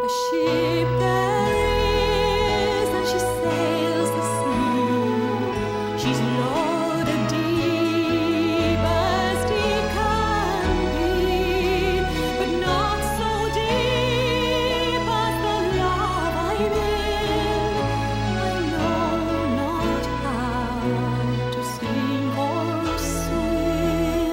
ship there is, and she sails the sea. She's loaded deep as deep can be, but not so deep as the love I'm in. I know not how to sing or swim.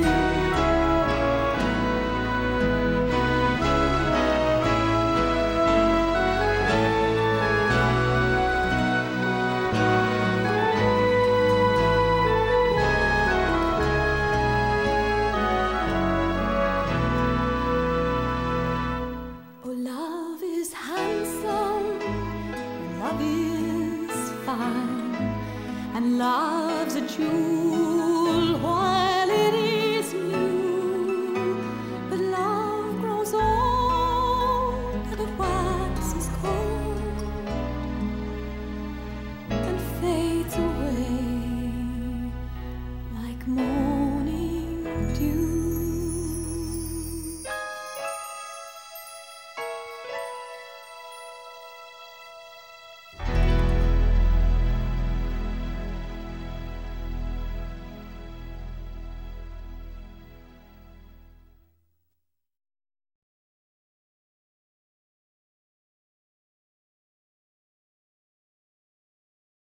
Oh, love is handsome, and love is fine, and love's a jewel